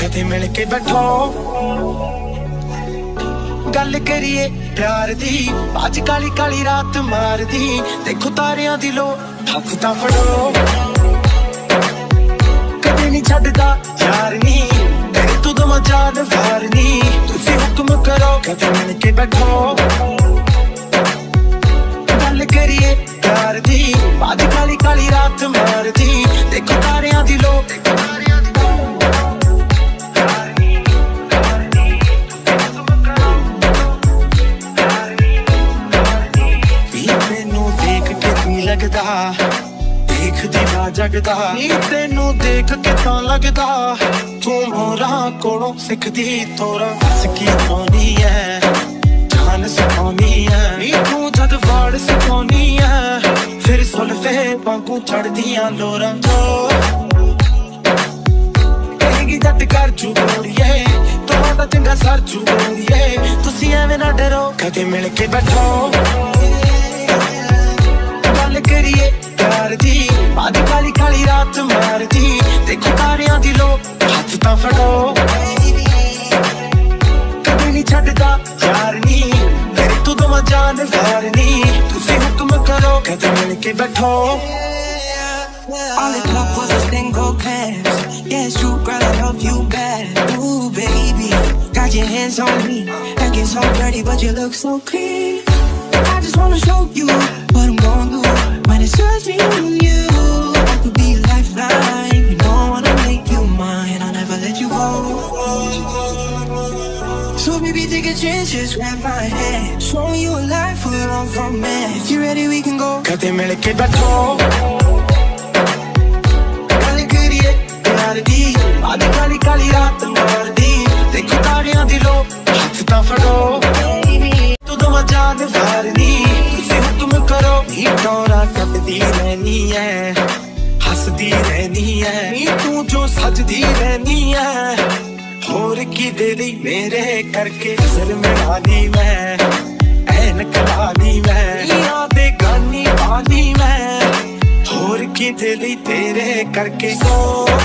कदे मिल के बैठो गल करिए प्यार दी। अज काली काली रात मार दी, देखो तारियां दी लो हथ तां फड़ो। कदे नहीं छड्डदा यार नी तेरे तू दमा जान वार नी। तुसी हुक्म करो कदे मिल के बैठो गल करिए प्यार दी। अज काली काली रात मार दी, देखो तारियां दी लो लगदा देखदी वा जगदा। तेनू देख के तां लगदा तू मोरा कोलों सिखदी तोरा। हस की पानी है जान सिखानी है, तू जद वाड़ सिखानी है फिर सुल्फे वांगू चढ़दियां लोरां। तो कहेगी जट कर चू बोलिए तुहाडा चंगा सर चू बोलिए। तुसी एवें ना डरो कदे मिल के बैठो करिए प्यार दी। अज काली काली रात मार दी, देखो तारियां दी लो हथ तां फड़ो। कदे नहीं छड्डदा यार नी तेरे तू दमा जान वार नी। तुसी हुक्म करो कदे मिल के बैठो। All it took was a single glance. Yeah, it's true, girl, I love you bad. Ooh, baby, got your hands on me, acting so dirty, but you look so clean. I just wanna show you what I'm gonna do when it's just me and you. I could be a lifeline, you know I wanna make you mine. I'll never let you go. So baby, take a chance, just grab my hand, showing you a life full of romance. If you're ready, we can go. कदे मिल के बैठो गल करिए प्यार दी। अज काली काली रात मार दी, देखो तारियां दी लो हथ तां फड़ो। तू दमा जान वार नी, तुसी हुक्म करो। नी टोरा कटदी रहनी है हसदी रहनी है, नी तू जो सजदी रहनी है। होर की दे दी मेरे करके सिर मिला दी मैं, ऐनक ला दी मैं, यादें गानी पानी मैं। होर की दे दी तेरे करके सो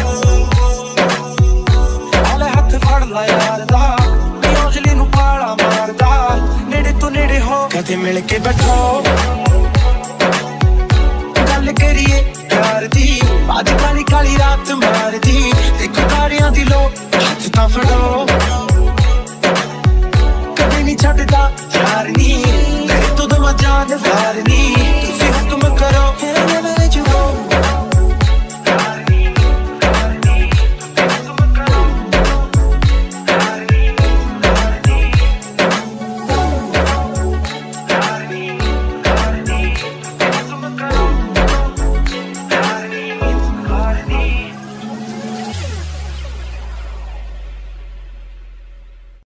आले हथ फड़ ला यार दा, औजली नू पाला मारदा। नेड़े तो नेड़े हो कदे मिल के बैठो गल करिए प्यार दी। अज काली काली रात मार दी, देखो तारियां दी लो हथ तां फड़ो। कदे नहीं छड्डदा यार नी तेरे तू दमा जान वार नी।